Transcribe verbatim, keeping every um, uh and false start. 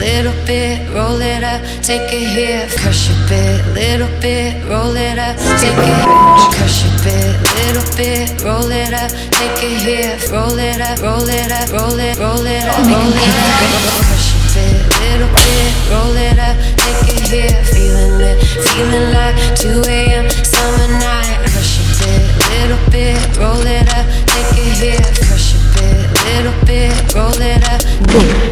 little bit, roll it up, take it here, crush a bit, little bit, roll it up, take it here, crush a bit, little bit, roll it up, take it here, roll it up, roll it up, roll it, roll it up, roll it up, crush a bit, little bit, roll it up, take it here, feeling it, feeling like two A M summer night, crush a bit, little bit, roll it up, take it here, crush a bit, little bit, roll it up.